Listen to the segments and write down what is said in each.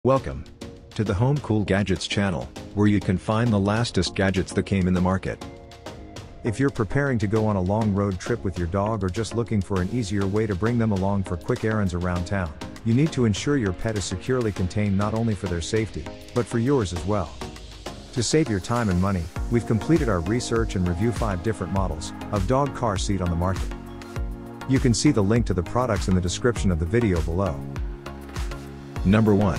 Welcome to the Home Cool Gadgets channel, where you can find the latest gadgets that came in the market. If you're preparing to go on a long road trip with your dog or just looking for an easier way to bring them along for quick errands around town, you need to ensure your pet is securely contained not only for their safety, but for yours as well. To save your time and money, we've completed our research and review 5 different models of dog car seat on the market. You can see the link to the products in the description of the video below. Number 1.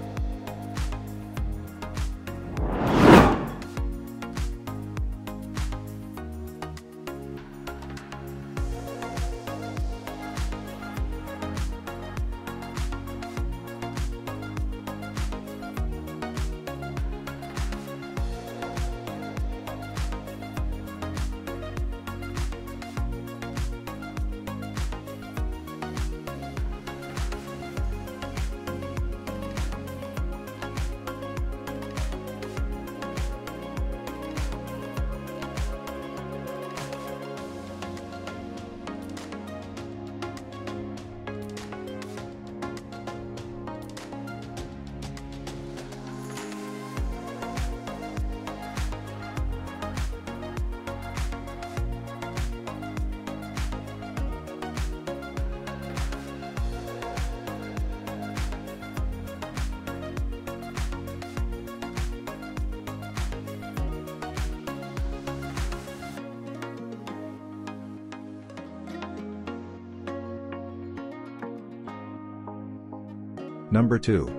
Number 2.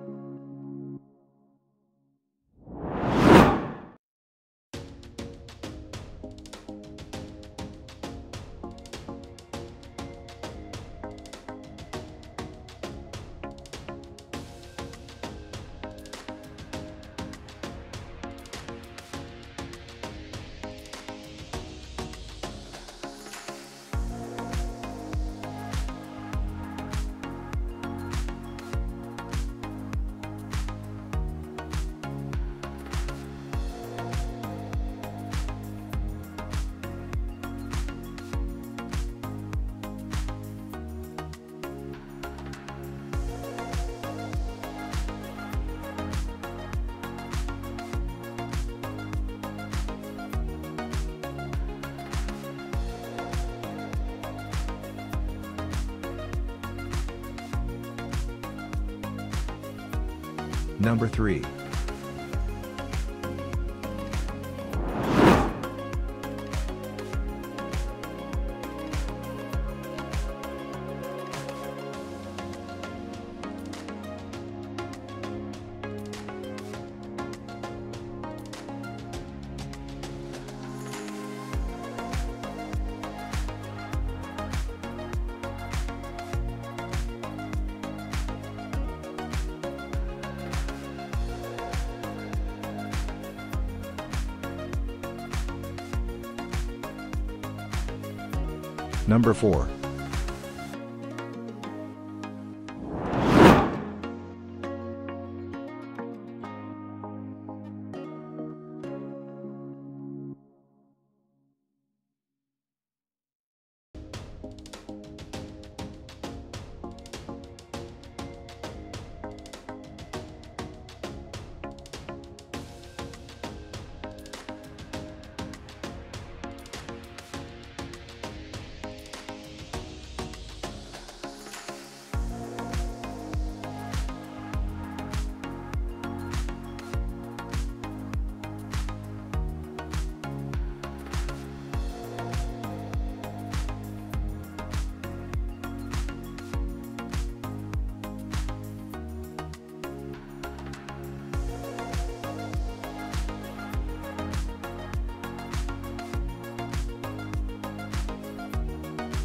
Number 3. Number 4.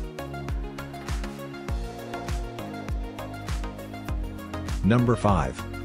Number 5.